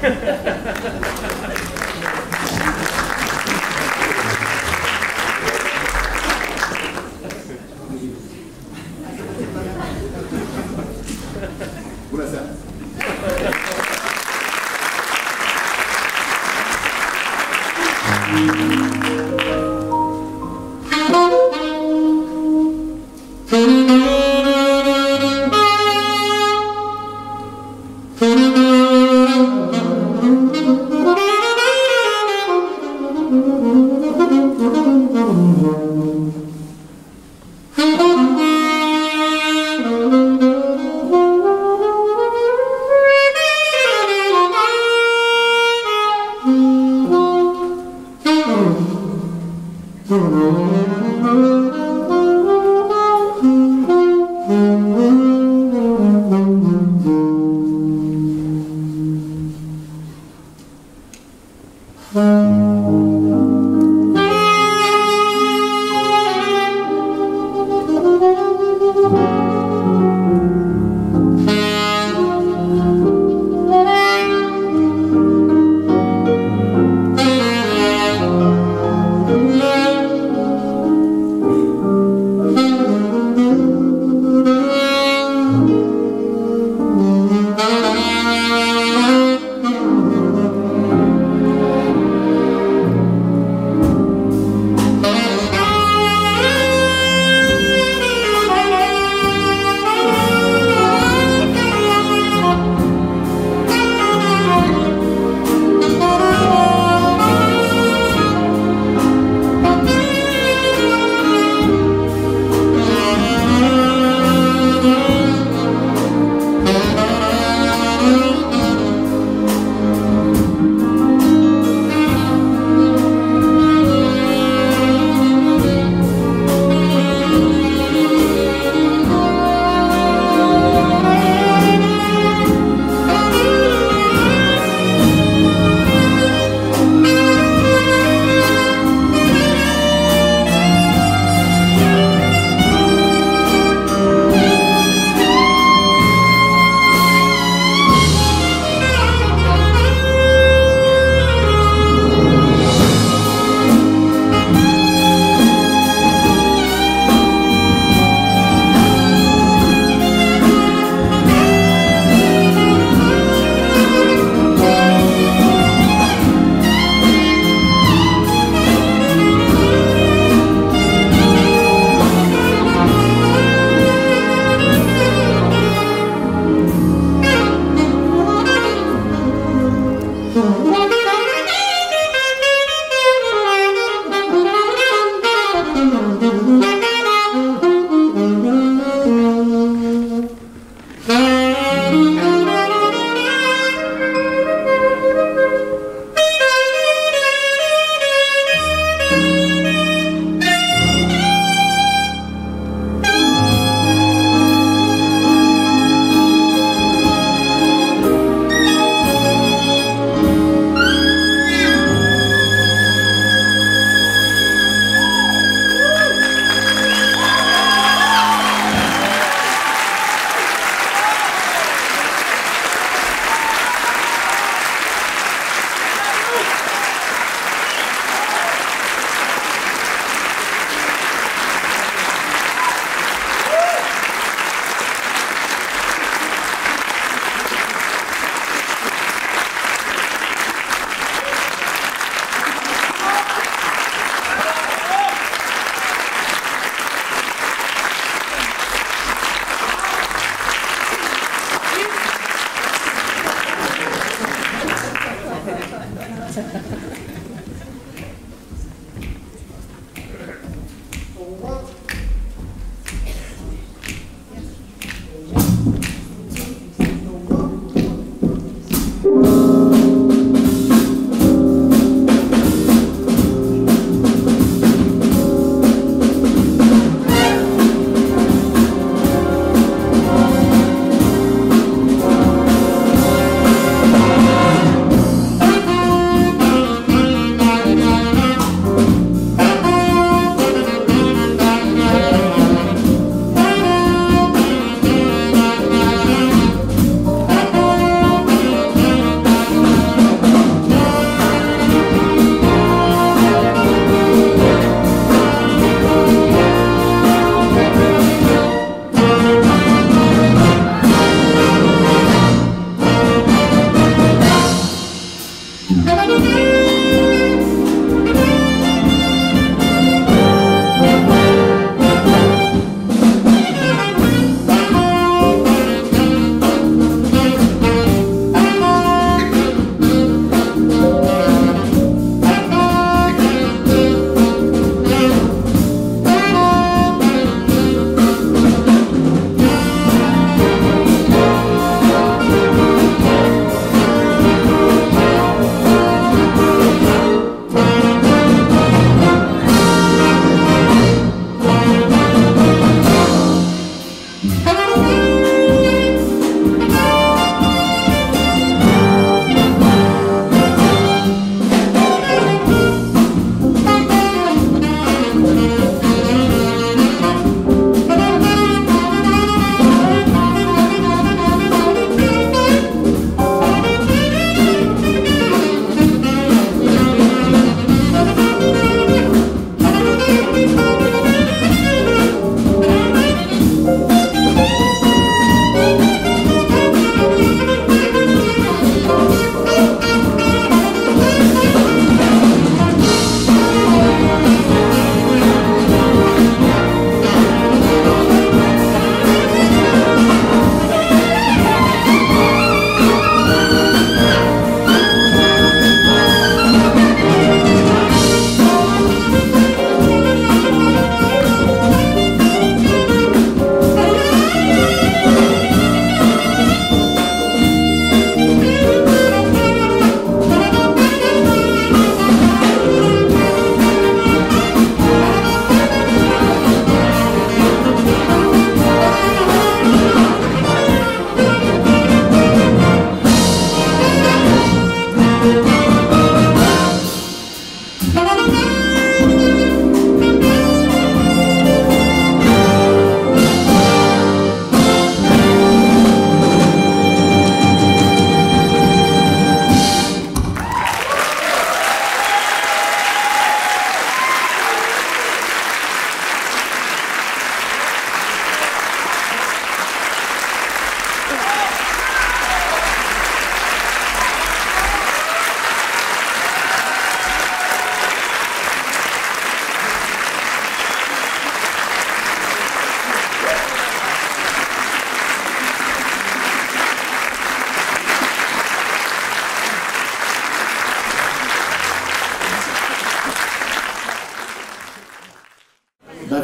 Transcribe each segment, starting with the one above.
Bună seara!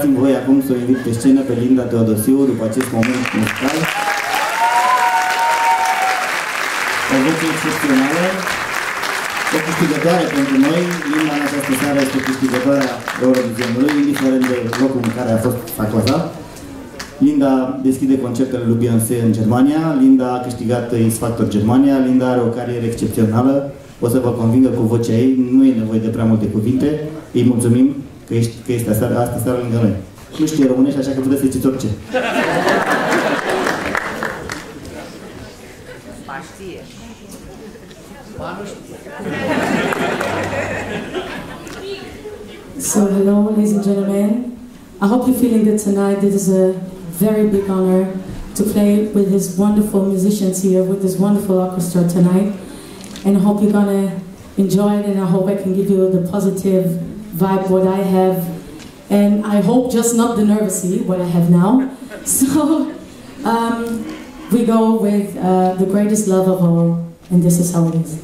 dați-mi voi acum să o invit pe scenă pe Linda Teodosiu după acest moment musical. O voce excepțională, o câștigătoare pentru noi. Linda în această seară este câștigătoarea Eurovizionului, indiferent de locul în care a fost facoasa. Linda deschide concertele lui Beyoncé în Germania, Linda a câștigat X Factor Germania, Linda are o carieră excepțională, o să vă convingă cu vocea ei, nu e nevoie de prea multe cuvinte, îi mulțumim că este astă seară lângă noi. Nu știe românești, așa că puteți să ziceți orice. So hello ladies and gentlemen, I hope you're feeling that tonight it is a very big honor to play with these wonderful musicians here, with this wonderful orchestra tonight, and I hope you're gonna enjoy it, and I hope I can give you the positive vibe what I have, and I hope just not the nervousy what I have now. So we go with the greatest love of all, and this is how it is.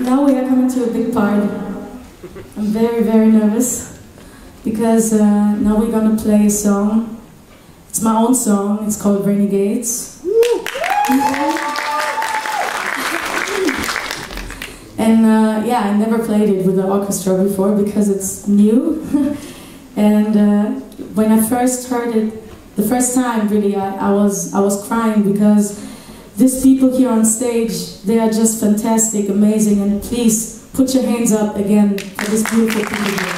Now we are coming to a big part. I'm very, very nervous because now we're gonna play a song. It's my own song. It's called Renegades. And yeah, I never played it with the orchestra before because it's new. And when I first heard it, the first time really, I was crying because these people here on stage, they are just fantastic, amazing, and please put your hands up again for this beautiful people here.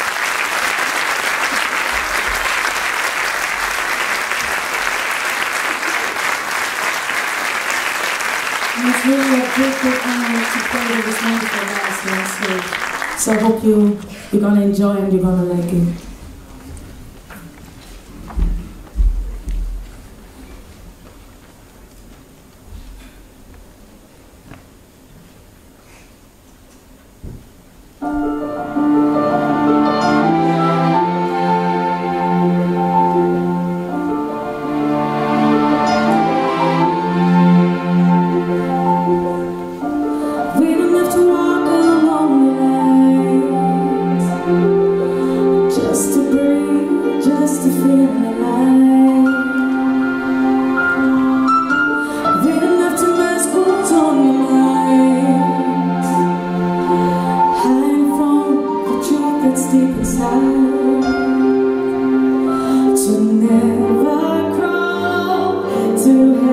And it's really a great honor to play with this wonderful guys here on stage. So I hope you're gonna enjoy and you're gonna like it. To never crawl to